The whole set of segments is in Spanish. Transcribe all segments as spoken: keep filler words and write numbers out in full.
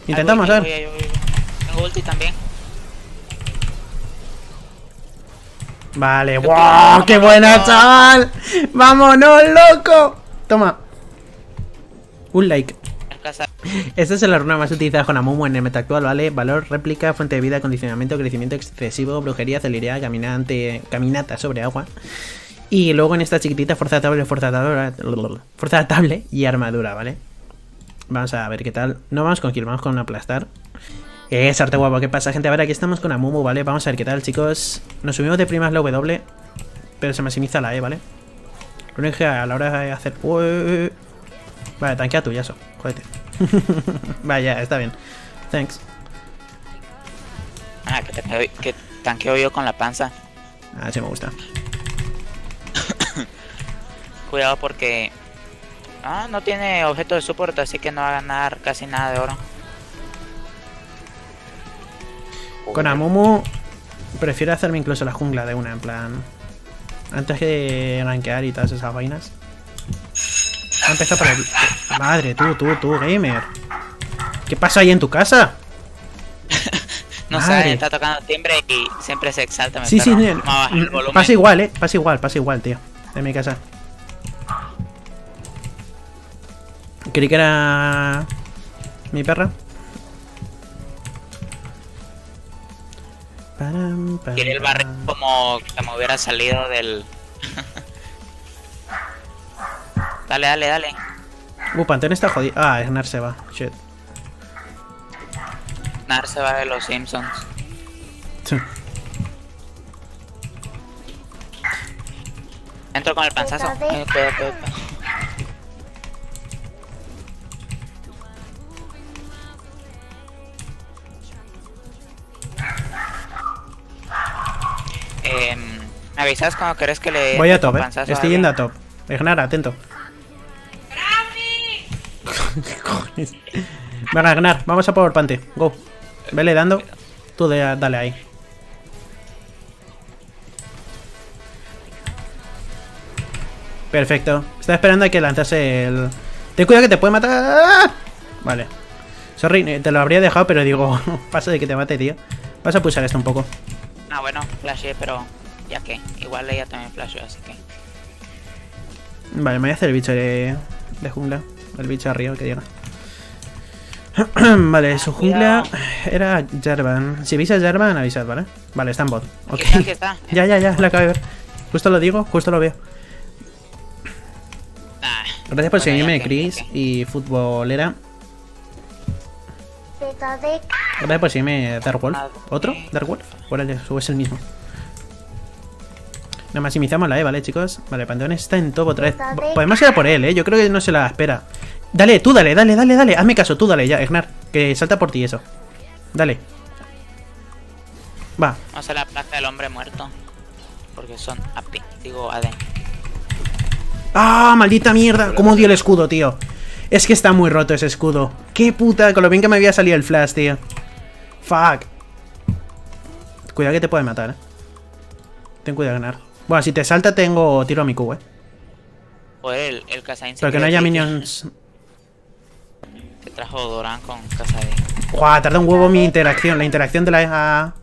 Intentamos, a ver. Voy, voy, voy. Tengo ulti también. Vale, wow, qué buena, chaval. Vámonos, loco. Toma. Un like. Esta es la runa más utilizada con Amumu en el meta actual, ¿vale? Valor, réplica, fuente de vida, condicionamiento, crecimiento excesivo, brujería, celeridad, caminante, caminata sobre agua. Y luego en esta chiquitita, fuerza estable, fuerza estable, fuerza estable y armadura, ¿vale? Vamos a ver qué tal. No vamos con kill, vamos con aplastar. Es arte guapo, ¿qué pasa, gente? A ver, aquí estamos con Amumu, ¿vale? Vamos a ver qué tal, chicos. Nos subimos de primas la W, pero se maximiza la E, ¿vale? Lo único que a la hora de hacer... Uy, vale, tanquea tú, ya eso. Jódete. Vale, ya, está bien. Thanks. Ah, que, te, que tanqueo yo con la panza. Ah, sí me gusta. Cuidado porque... Ah, no tiene objeto de support, así que no va a ganar casi nada de oro. Con Amumu prefiero hacerme incluso la jungla de una, en plan... Antes que rankear y todas esas vainas. Ha empezado por el... Madre, tú, tú, tú, gamer. ¿Qué pasa ahí en tu casa? No Madre. sé, está tocando timbre y siempre se exalta. Me Sí, sí, no, no, pasa igual, eh. Pasa igual, pasa igual, tío. En mi casa. Creí que era... mi perra. Quiere el barrio como que me hubiera salido del... Dale, dale, dale. Uh, Panteón está jodido. Ah, es Nar se va. Shit. Nar se va de los Simpsons. Sí. Entro con el panzazo. Eh, cuidado, cuidado. Eh, ¿Me avisas cuando querés que le... Voy a top, eh. Estoy yendo a top. Egnar, atento. ¿Qué cojones? Venga, Egnar, vamos a por Pante. Go. Vele dando. Tú de, dale ahí. Perfecto. Estaba esperando a que lanzase el... Ten cuidado que te puede matar. Vale. Sorry, te lo habría dejado, pero digo... Paso de que te mate, tío. Vas a pulsar esto un poco. Ah, bueno, flashé, pero... Ya que, igual ella también flashó, así que... Vale, me voy a hacer el bicho de, de jungla. El bicho arriba, que diga. Vale, su jungla era Jarvan. Si veis a Jarvan, avisad, ¿vale? Vale, está en bot. Ok. Aquí está, aquí está. Ya, ya, ya, la acabo de ver. Justo lo digo, justo lo veo. Ah, Gracias por bueno, seguirme, que, Chris que. y futbolera. Gracias por seguirme, Darkwolf. ¿Otro? ¿Darkwolf? Órale, o es el mismo. Nos maximizamos la E, ¿vale, chicos? Vale, Panteón está en top otra vez. Podemos ir a por él, ¿eh? Yo creo que no se la espera. Dale, tú dale, dale, dale, dale. Hazme caso, tú dale ya, Egnar. Que salta por ti eso. Dale. Va. Vamos a la placa del hombre muerto. Porque son A P, digo A D. ¡Ah, maldita mierda! ¿Cómo dio el escudo, tío? Es que está muy roto ese escudo. ¡Qué puta! Con lo bien que me había salido el flash, tío. Fuck. Cuidado que te puede matar, eh. Ten cuidado, ganar. Bueno, si te salta tengo... Tiro a mi Q, eh. Joder, el, el Kazain... Pero que no haya minions... Se trajo Doran con Kazain. ¡Guau! Tarda un huevo mi interacción. La interacción de la...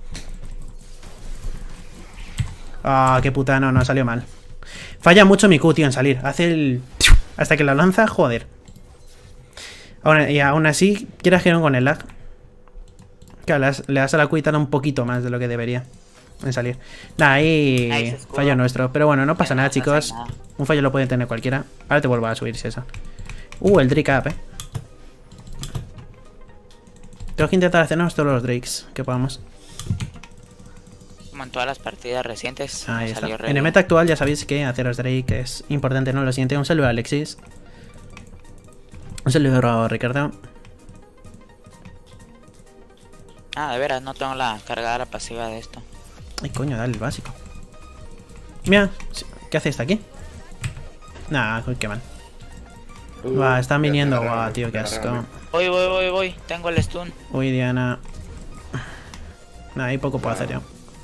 Ah, qué puta. No, no, salió mal. Falla mucho mi Q, tío, en salir. Hace el... Hasta que la lanza, joder. Aún, y aún así, quieras que no con el lag. Claro, le das, le das a la Q y tarda un poquito más de lo que debería en salir. Nah, ahí nice, fallo nuestro. Pero bueno, no pasa nada, chicos. Un fallo lo puede tener cualquiera. Ahora te vuelvo a subirse eso. Uh, el Drake up, eh. Tengo que intentar hacernos todos los Drakes que podamos. Como en todas las partidas recientes. Ahí está. En el meta actual ya sabéis que haceros Drake es importante, ¿no? Lo siguiente, un saludo a Alexis. Un saludo a Ricardo. Ah, de veras, no tengo la cargada pasiva de esto. Ay, coño, dale el básico. Mira, ¿qué hace esta aquí? Nah, qué mal. Va, están viniendo, guau, tío, qué asco. Voy, voy, voy, voy. Tengo el stun. Uy, Diana. Nah, ahí poco puedo hacer yo.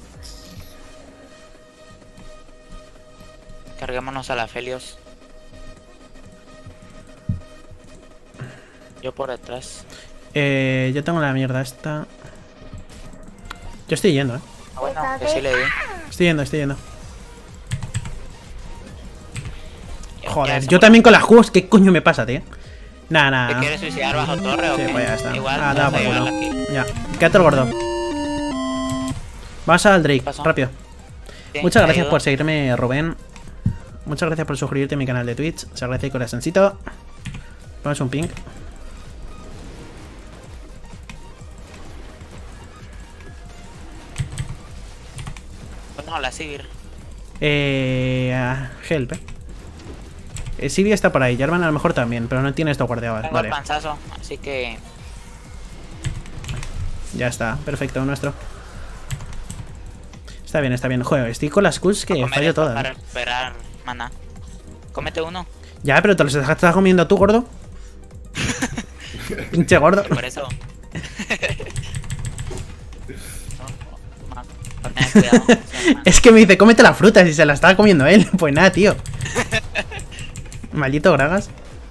Carguémonos a la Felios. Yo por detrás. Eh, yo tengo la mierda esta. Yo estoy yendo, eh. Ah, bueno, yo sí le di. Estoy yendo, estoy yendo. Joder, yo también con las juegos. ¿Qué coño me pasa, tío? Nada, nada. ¿Te quieres suicidar bajo torre o Sí, qué? pues ya está. Igual, Ah, vas da a por llevarla culo. aquí. Ya, quédate el gordo. Vamos al Drake, Pasó. rápido. Sí, Muchas te gracias ayudo. por seguirme, Rubén. Muchas gracias por suscribirte a mi canal de Twitch. Se agradece corazoncito. Vamos un ping. No, la Sivir. Eh. ah, help, eh. Eh, Sivir está por ahí. Jarvan a lo mejor también, pero no tiene esto guardiado. Tengo Vale, el panzazo, así que... ya está. Perfecto, nuestro. Está bien, está bien. Joder, estoy con las cults que comer fallo esto todas. Para eh. recuperar mana. Cómete uno. Ya, pero te los estás comiendo tú, gordo. Pinche gordo. Por eso. No, no, no, ten cuidado. Es que me dice, cómete la fruta si se la estaba comiendo él. Pues nada, tío. Maldito Gragas.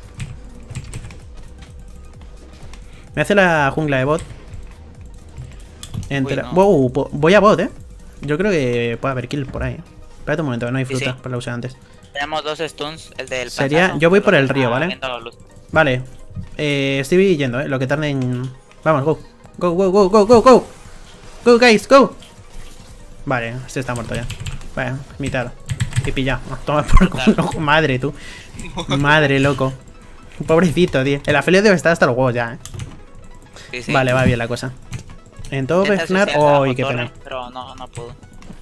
Me hace la jungla de bot. Entera. Uy, no. Wow, po- voy a bot, eh. Yo creo que puede haber kill por ahí. eh. Espérate un momento, no hay Sí, fruta, sí. pues la usé antes. Tenemos dos stuns, el del Sería- panzazo, yo voy por el está río, ¿vale? viendo luz. Vale. Eh, estoy yendo, eh. Lo que tarde en. Vamos, go. Go, go, go, go, go, go. Go, guys, go. Vale, este está muerto ya. Vale, mitad. Y pilla. Oh, toma por culo. Madre, tú. Madre, loco. Pobrecito, tío. El Afelio debe estar hasta los huevos ya, eh. Sí, sí. Vale, va bien la cosa. En todo Intenta Fnar. suicidarse bajo ¡Uy, qué torre, pena! Pero no, no pudo.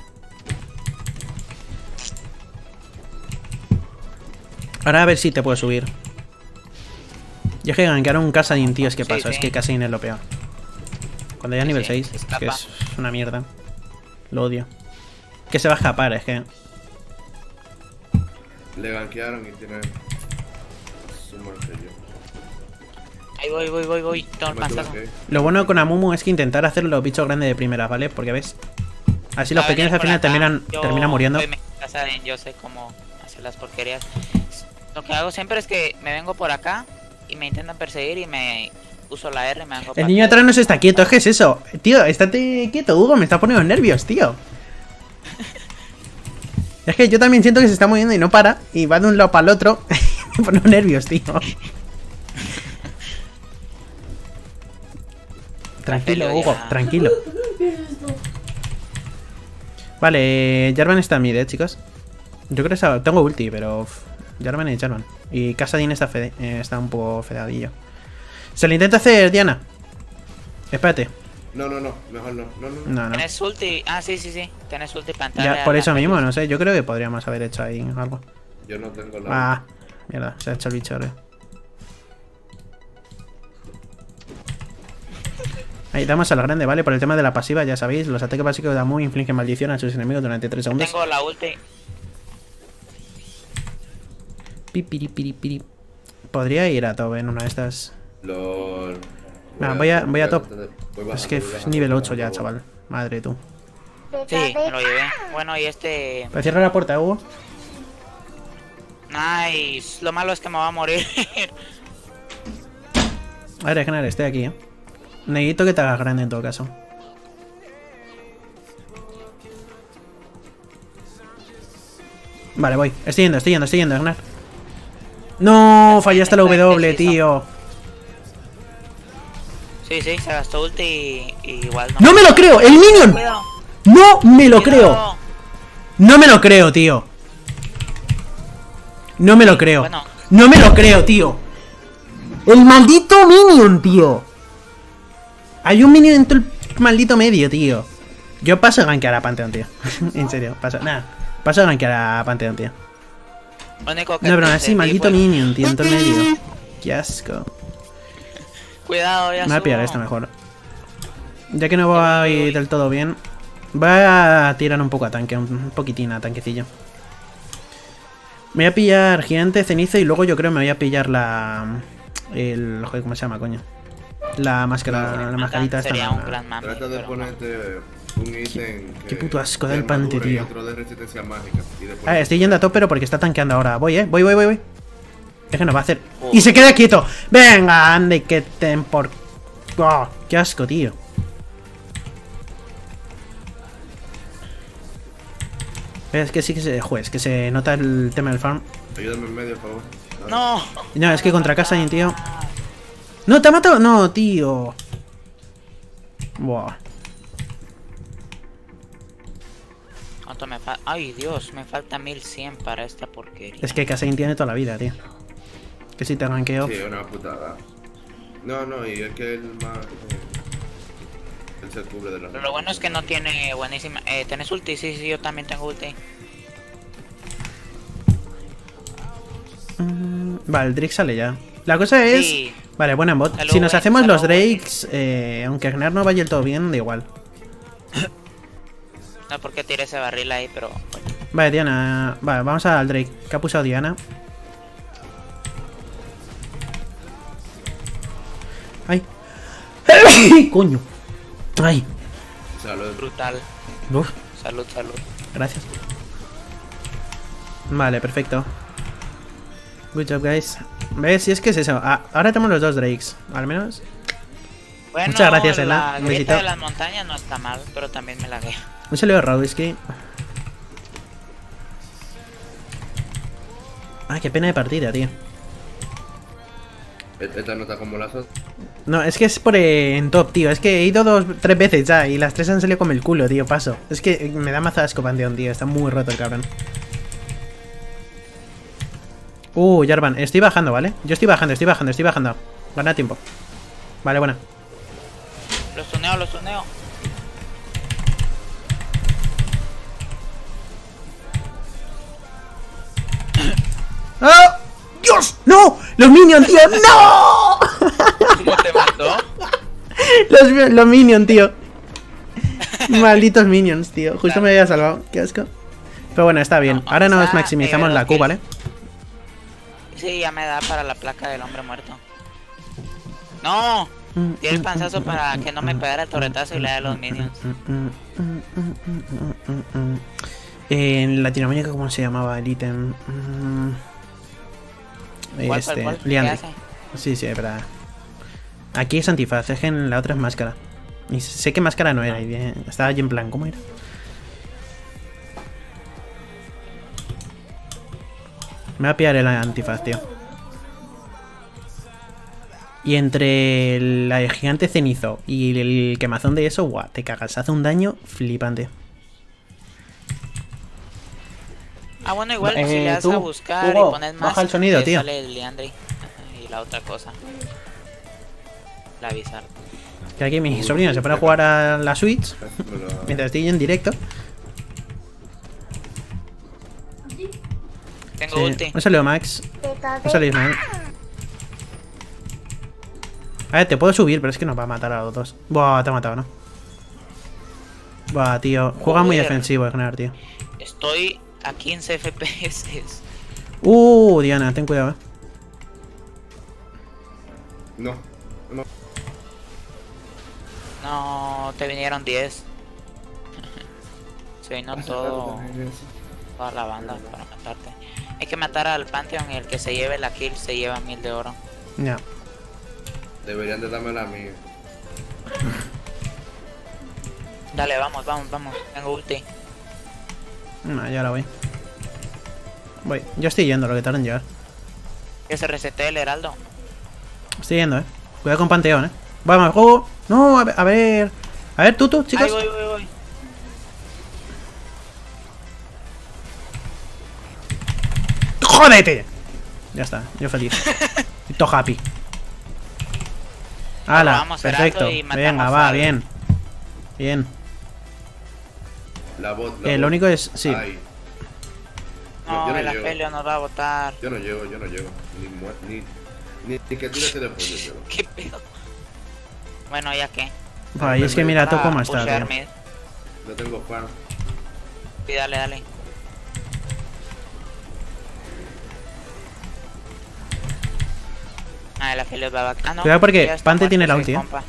Ahora a ver si te puedo subir. Yo es que gankearon un Kassadin, tío. Es que Sí, pasa, es sí. que Kassadin es lo peor. Cuando ya es Sí, nivel sí, seis, se es que escapa. es una mierda. Lo odio. Que se va a escapar, es que. Le gankearon y tiene su martillo. Ahí voy, voy, voy, voy. Tengo el Me tuve panzazo. que ir. Lo bueno con Amumu es que intentar hacer los bichos grandes de primera, ¿vale? Porque ves. Así los Va a pequeños venir al por final acá. terminan, Yo terminan muriendo. soy mi casa en- Yo sé cómo hacer las porquerías. Lo que hago siempre es que me vengo por acá y me intentan perseguir y me uso la R y me vengo El para niño acá. atrás no se está quieto, ¿qué es eso? Tío, estate quieto, Hugo, me está poniendo nervios, tío. Es que yo también siento que se está moviendo y no para. Y va de un lado para el otro. Me pone nervios, tío. Tranquilo, Afelio Hugo, ya. tranquilo. Vale, Jarvan está en mid, eh, chicos. Yo creo que esa- tengo ulti, pero uf, Jarvan y Jarvan. Y Kassadin está, fede- eh, está un poco fedadillo. Se le intenta hacer Diana. Espérate. No, no, no, mejor no. No, no, no. No, no. ¿Tenés ulti? Ah, sí, sí, sí. Tenés ulti para entrar Ya, a por la eso mismo, Aphelios. no sé. Yo creo que podríamos haber hecho ahí algo. Yo no tengo la. Ah, mierda, se ha hecho el bicho, eh. Ahí damos a la grande, ¿vale? Por el tema de la pasiva, ya sabéis, los ataques básicos de Amu infligen maldición a sus enemigos durante tres segundos. Tengo la ulti. Pi, piri, piri, piri. Podría ir a top en una de estas. Lol. Nah, voy a- voy a top. voy Es bajando, que voy es bajando, nivel voy ocho ya, bajando. chaval. Madre tú. Sí, me lo llevé. Bueno, y este... Pero cierra la puerta, Hugo. Nice. Lo malo es que me va a morir. A ver, Genar, estoy aquí, eh. Necesito que te hagas grande en todo caso. Vale, voy. Estoy yendo, estoy yendo, estoy yendo, Genar. No, fallaste la W, tío. Sí, sí, se gastó ulti y, y igual no. ¡No me lo creo! ¡El minion! Cuidado. ¡No me lo creo! Cuidado. No me lo creo, tío. No me lo creo. Bueno. No me lo creo, tío. El maldito minion, tío. Hay un minion en todo el maldito medio, tío. Yo paso a gankear a Pantheon, tío. En serio, paso. Nada, paso a gankear a Pantheon, tío. Lo único que No, pero aún pensé, así, maldito fue- minion, tío, en todo el medio. Qué asco. Cuidado, ya Me voy a pillar subo. esto mejor. Ya que no voy del todo bien, voy a tirar un poco a tanque, un poquitín a tanquecillo. Me voy a pillar gigante, ceniza y luego yo creo me voy a pillar la... El... Joder, ¿cómo se llama, coño? La máscara, la mascarita esta. Sería no, un no. gran mame. Trata de pero- ponerte un ítem que qué puto asco de del pante, armadura y tío. otro de resistencia mágica. Y después- Ah, estoy yendo a top pero porque está tanqueando ahora. Voy, eh, voy, voy, voy, voy. Es que no va a hacer. Oh. Y se queda quieto. Venga, ande que ten por ¡Oh, qué asco, tío! Es que sí que se... Joder, es que se nota el tema del farm. Ayúdame en medio, por favor. No. No, es que contra casa hay un tío. ¡No, te ha matado! ¡No, tío! Buah. ¿Cuánto me falta? Ay, Dios, me falta mil cien para esta porquería. Es que Kasain tiene toda la vida, tío. Que si te ganqueo. Sí, una putada. No, no, y es que él más... Él se cubre de las... Pero lo bueno es que no tiene buenísima... Eh, ¿tenés ulti? Sí, sí, yo también tengo ulti. Mm, vale, el Drake sale ya. La cosa es... Sí. Vale, buena bot. Salud, Si nos eh, hacemos salud, los Drakes, eh, aunque Gnar no vaya del todo bien, da igual. No, porque tiré ese barril ahí, pero... Vale, Diana. Vale, vamos al Drake. ¿Qué ha pulsado Diana? ¡Ay! ¡Coño! ¡Ay! Salud. Brutal. Uf, Salud, salud. gracias. Vale, perfecto. Good job, guys. ¿Ves? Si es que es eso. Ah, ahora tenemos los dos Drakes. Al menos. Bueno, Muchas gracias, Ela. la Un grieta besito. de las montañas no está mal, pero también me lagué. Un saludo a Rawisky. Ah, qué pena de partida, tío. Esta no está como las otras. No, es que es por eh, en top, tío. Es que he ido dos, tres veces ya y las tres han salido como el culo, tío. Paso. Es que me da mazo asco Panteón, tío. Está muy roto el cabrón. Uh, Jarvan, estoy bajando, ¿vale? Yo estoy bajando, estoy bajando, estoy bajando. Gana tiempo. Vale, buena. Los tuneo, los tuneo. ¡Ah! ¡Dios! ¡No! ¡Los minions, tío! ¡No! ¿Cómo te mató? Los, los minions, tío. Malditos minions, tío. Justo me había salvado. Qué asco. Pero bueno, está bien. No, Ahora o nos sea, maximizamos eh, la Q, que- ¿vale? Sí, ya me da para la placa del hombre muerto. ¡No! Tiene el panzazo para que no me pegara el torretazo y le dé a los minions. En Latinoamérica, ¿cómo se llamaba el ítem? Mm, ¿Cuál, Este, cuál, cuál? ¿Qué Liandry. hace? Sí, sí, es verdad. Aquí es antifaz, es que en la otra es máscara. Y sé que máscara no era, y bien, estaba allí en plan, ¿cómo era? Me va a pillar el antifaz, tío. Y entre el, la de gigante cenizo y el quemazón de eso, guau, te cagas, hace un daño flipante. Ah, bueno, igual Eh, si le das tú, a buscar Hugo, y pones más, baja el sonido, te tío. sale el Liandry. Ajá, y la otra cosa. La avisar. Que aquí mi sobrino se pone a jugar a la Switch Me lo- mientras estoy en directo. Tengo Sí. ulti. Un saludo, Max. Un saludo, Ismael. A ver, te puedo subir, pero es que nos va a matar a los dos. Buah, te ha matado, ¿no? Buah, tío. Juega muy Joder. defensivo, Gnar, tío. Estoy a quince F P S. Uh, Diana, ten cuidado, eh. No. No. No, te vinieron diez. Se vino todo, toda la banda para matarte. Hay que matar al Pantheon y el que se lleve la kill se lleva mil de oro. Ya. Deberían de darme la mía. Dale, vamos, vamos, vamos. Tengo ulti. No, ya ahora voy. Voy. Yo estoy yendo, lo que tarda en llegar. Que se resete el heraldo. Estoy yendo, eh. Cuidado con Panteón, eh. Vamos, juego. No, a ver. A ver, a ver tú, tú, chicos. Ahí voy, voy, voy. ¡Jódete! Ya está, yo feliz. Estoy todo happy. ¡Hala! Vamos, Perfecto. Heraldo, y matamos Venga, va, al- bien. Bien. La bot, la Eh, bot. lo único es. Sí. Ay, No, yo no el llego. Afelio nos va a botar. yo no llego, yo no llego. Ni muer- ni, ni, ni que tírate de pollo, yo. ¿Qué pedo? Bueno, ya que. Ay, es que mira tú Para cómo está, pushear tío. mid. No tengo farm. Sí, dale, dale. Ah, el Afelio va a... Ah, no. Cuidado porque ya está Pante muerto tiene la ese ulti, eh. compa.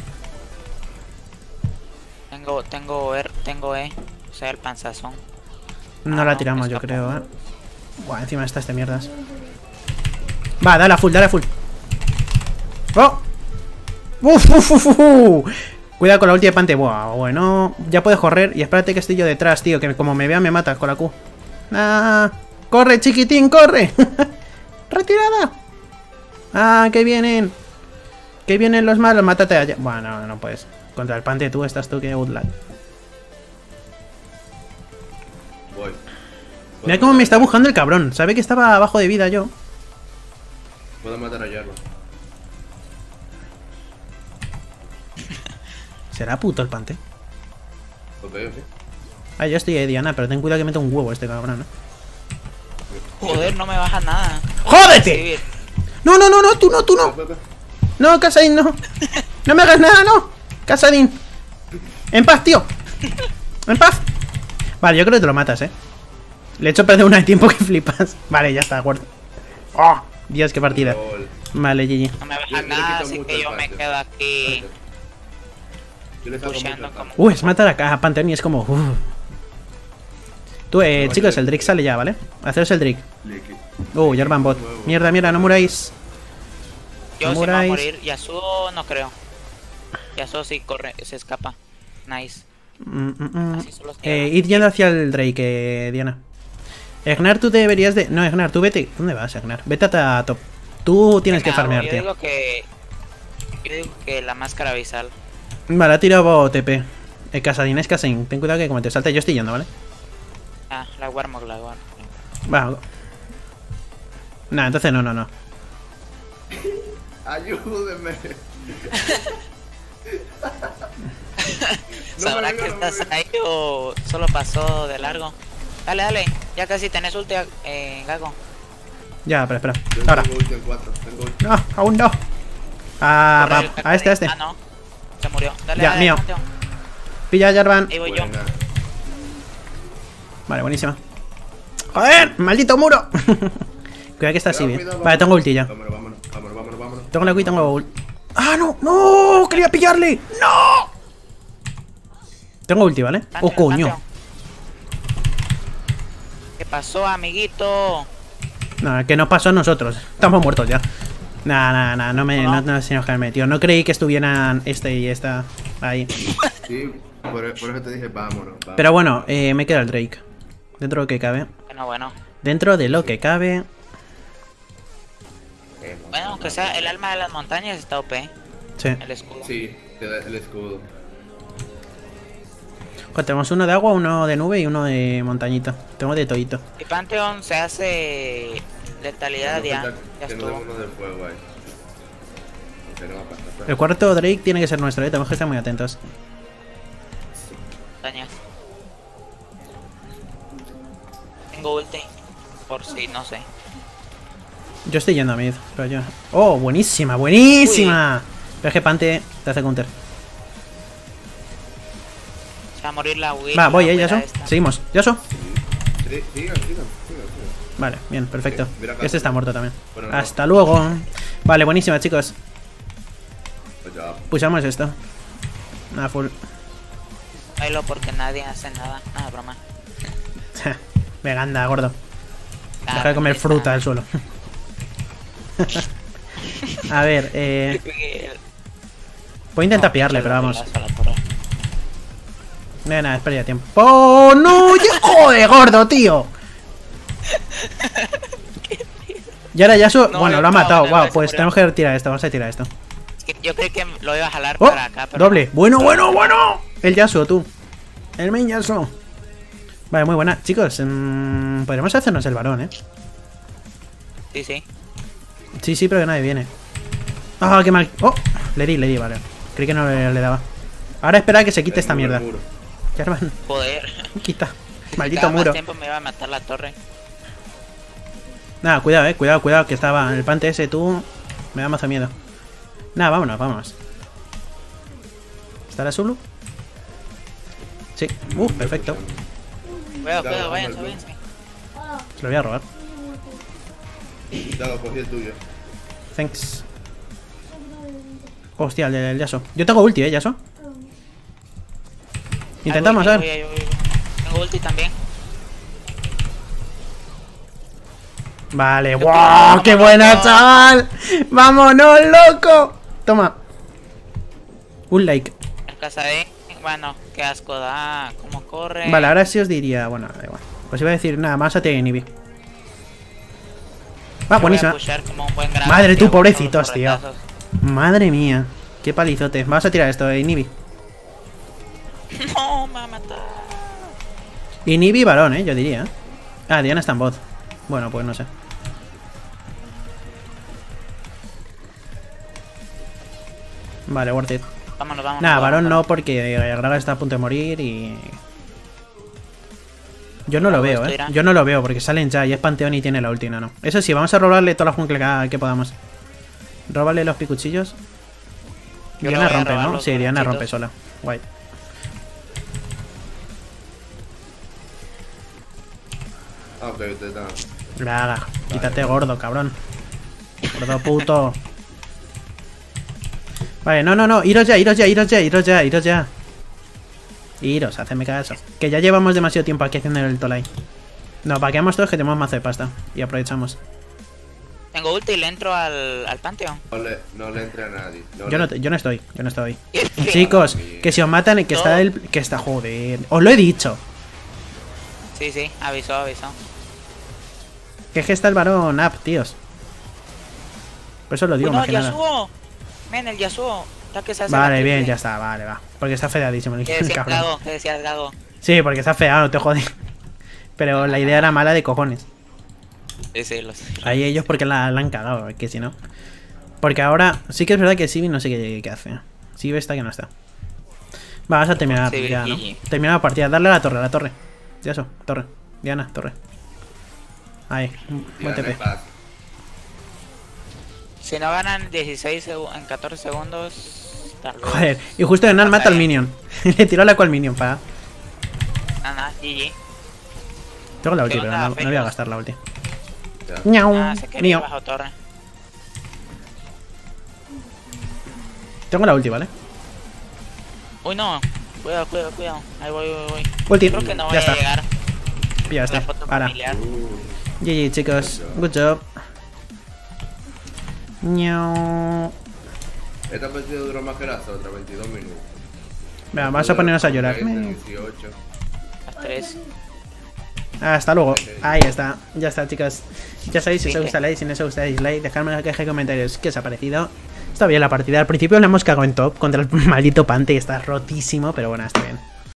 Tengo, tengo, er, tengo E. O sea, el panzazón. No Ah, la no, tiramos, yo escapó. creo, eh. Buah, encima está este mierdas. Va, dale a full, dale a full. ¡Oh! Uf, uf, uf, uf. Cuidado con la ulti de Pante. Buah, bueno. Ya puedes correr. Y espérate que estoy yo detrás, tío. Que como me vea me mata con la Q. Ah, corre, chiquitín, corre. Retirada. Ah, que vienen. Que vienen los malos. Mátate allá. Bueno, no, no puedes. Contra el Pante tú estás tú que Outland. Voy. Mira cómo me está buscando el cabrón. Sabe que estaba abajo de vida yo. Puedo matar a Jarvan. ¿Será puto el Pante? Ok, ok. Ah, yo estoy de Diana, pero ten cuidado que mete un huevo este cabrón, ¿no? Joder, no me baja nada. ¡Jódete! No, no, no, no, tú no, tú no. No, Casadín, no. No me hagas nada, no. Casadín. En paz, tío. En paz. Vale, yo creo que te lo matas, eh. Le he hecho perder una de tiempo que flipas. Vale, ya está, de acuerdo. Oh, Dios, qué partida. Vale, G G. No me baja nada, así que yo me quedo aquí. Pusheando como... Uh, es matar a, a Panther y es como... Uh. Tú, eh, chicos, el Drake sale ya, ¿vale? Haceros el Drake. Uh, Jarvan bot. Mierda, mierda, no muráis. Yo No sí me voy a muráis. morir. Yasuo no creo. Yasuo sí corre, se escapa. Nice. Mm, mm, mm. Así solo Eh, id yendo hacia el Drake, eh, Diana. Egnar, tú deberías de... No, Egnar, tú vete... ¿Dónde vas, Egnar? Vete a top. Tú tienes que ¿Qué me hago? farmear, Yo tío. digo que... Yo digo que la máscara abisal. Vale, ha tirado T P. El Casadín es Casadín. Ten cuidado que como te salte yo estoy yendo, ¿vale? Ah, la Warmog, la Warmog. Va. Nah, entonces no, no, no. Ayúdeme. ¿Sabrá que estás ahí o solo pasó de largo? Dale, dale. Ya casi tenés ulti, eh, Gago. Ya, pero espera. Yo Ahora. tengo ulti en cuatro, tengo ulti. No, aún no. Ah, Corre, va. el A este, a este. Ah, no. Se murió. Dale, Ya, dale, mío. Mateo. Pilla a Jarvan. Ahí voy yo. Buena. Vale, buenísima. ¡Joder! ¡Maldito muro! Cuidado que está así Cuidado, bien. cuidado, Vale, vámonos. tengo ulti ya. Vámonos, vámonos, vámonos, vámonos, vámonos. Tengo la Q y tengo ult. ¡Ah, no! ¡No! ¡Quería pillarle! ¡No! Tengo ulti, ¿vale? Mateo, ¡Oh, coño! Mateo. ¿Qué pasó, amiguito? No, que nos pasó a nosotros. Estamos muertos ya. Nah, nah, nah, no me no, no se enojarme, tío. No creí que estuvieran este y esta ahí. Sí, por, por eso te dije vámonos, vámonos. Pero bueno, eh, me queda el Drake. Dentro de lo que cabe. Bueno, bueno. Dentro de lo que cabe. Bueno, aunque sea el alma de las montañas está O P. Sí. El escudo. Sí, te da el escudo. Pues tenemos uno de agua, uno de nube y uno de montañita. Tengo de todito. Y Pantheon se hace letalidad ya. Ya Que no estuvo. uno del fuego ahí. Aunque no va a pasar, pero- El cuarto Drake tiene que ser nuestro, ¿eh? Tenemos que estar muy atentos. Montañas. Tengo ulti. Por si, no sé. Yo estoy yendo a mid, pero yo. ¡Oh, buenísima, buenísima! Pero es que Pante te hace counter. Se va a morir la Will. Va, voy, la eh, Will Yaso. esta. Seguimos. ¿Yaso? Sí, sigan, sigan, sigan, sigan. Vale, bien, perfecto. Ok, mira acá. Este está muerto también. Bueno, no. Hasta luego. Vale, buenísima, chicos. Pues ya. Pushamos esto. Nada, full. Bailo porque nadie hace nada. Nada, broma. Venga, anda, gordo. Ah, Deja de comer está. fruta al suelo. A ver, eh. Voy a intentar pillarle, pero vamos. Nada, nada, es pérdida de tiempo. ¡Oh, no! ¡Ya, joder, gordo, tío! Y ahora Yasuo, No, bueno, yo lo ha estaba, matado. me Wow, parece pues murió. tenemos que retirar esto. Vamos a tirar esto. Es que yo creí que lo iba a jalar ¡Oh! para acá, pero. Doble. Bueno, bueno, bueno. El Yasuo, tú. El main Yasuo. Vale, muy buena. Chicos, mmm, podríamos hacernos el varón, ¿eh? Sí, sí. Sí, sí, pero que nadie viene. ¡Ah, qué mal! ¡Oh! Le di, le di, vale. Creí que no le, le daba. Ahora espera a que se quite El esta muro, el mierda. muro. Joder. Quita. Maldito Cada más muro. tiempo me iba a matar la torre. Nada, cuidado, eh. Cuidado, cuidado, que estaba el Pante ese, tú. Me da mazo miedo. Nada, vámonos, vámonos. ¿Estará Zulu? Sí. Uh, perfecto. Cuidado, Cuidado, cuidado, váyanse, cuidado. váyanse. Se lo voy a robar. Ya lo cogí el tuyo. Thanks. Hostia, el del Yasuo. Yo tengo ulti, eh, Yasuo. Intentamos, Ahí a voy, ver. ahí voy, ahí voy. Tengo ulti también. Vale, Yo ¡wow! quiero- ¡Qué vámonos, buena, loco. chaval! ¡Vámonos, loco! Toma. Un like. El Casadín, bueno, qué asco da, cómo corre. Vale, ahora sí os diría... Bueno, da igual. Pues iba a decir nada más a ti, Inibi. Va, buenísima. Madre tú, pobrecitos, tío. Madre mía. Qué palizote. Vamos a tirar esto, eh, Inibi. No, me va a matar. Inibi varón, eh, yo diría. Ah, Diana está en bot. Bueno, pues no sé. Vale, worth it. Vámonos, vámonos. Nah, vámonos, varón vámonos. no, porque Graga está a punto de morir y... Yo no lo veo, eh. Yo no lo veo, porque salen ya y es Panteón y tiene la ulti, no, no. Eso sí, vamos a robarle toda la jungla que, que podamos. Róbale los picuchillos. Yo Diana le voy a rompe, robar ¿no? los Sí, Diana picuchitos. rompe sola. Guay. Ah, ok, usted está. Graga, quítate gordo, cabrón. Gordo puto. Vale, no, no, no. Iros ya, iros ya, iros ya, iros ya, iros ya. Iros, hacedme caso. Que ya llevamos demasiado tiempo aquí haciendo el Tolai. No, paqueamos todos que tenemos mazo de pasta. Y aprovechamos. Tengo ulti y le entro al, al Panteón. No le, no le entre a nadie. No Yo le- no, yo no estoy, yo no estoy. Sí. Chicos, que si os matan, que está el... Que está, joder. Os lo he dicho. Sí, sí, avisó, avisó. Que es que está el varón up, tíos. Por eso lo digo, Uy, no, más que nada. Yasuo. Men, el Yasuo. Está que se hace Vale, la bien, triple. ya está, vale, va. Porque está feadísimo el ¿Qué decía el cabrón. Gago? ¿Qué decía el Gago? Sí, porque está feado, no te jode. Pero la idea era mala de cojones. Sí, sí, lo sé. Ahí ellos porque la, la han cagado, que si no. Porque ahora sí que es verdad que Sibi no sé qué, qué hace. Sibi está que no está. Va, vamos a terminar Sibi, ya, ¿no? G G. Terminar la partida. Darle a la torre, a la torre. Ya eso, torre. Diana, torre. Ahí, buen Diana, T P. paz. Si no ganan dieciséis segu- en catorce segundos. tal vez. Joder, y justo de nada mata al minion. Le tiró la cual minion para. Nada, nada, G G. Tengo la ulti, ¿Qué pero onda, no, no voy a Felios? gastar la ulti. Ya. Ñau, Ah, se quería mío. bajo torre. Tengo la ulti, ¿vale? Uy, no. Cuidado, cuidado, cuidado. Ahí voy, voy, voy. Ulti, Creo que no voy ya a está. llegar. Ya La está. foto Ahora. familiar. Uh, G G, chicos. Good job. Ñau. esta partida duró más que las otras, veintidós minutos. Venga, vamos a ponernos a llorar. dieciocho. Las tres. Hasta luego. Ahí está. Ya está, chicos. Ya sabéis, si os gusta like, si no os gusta dislike, dejadme en la caja de comentarios qué os ha parecido. Está bien la partida. Al principio le hemos cagado en top contra el maldito Pante y está rotísimo, pero bueno, está bien.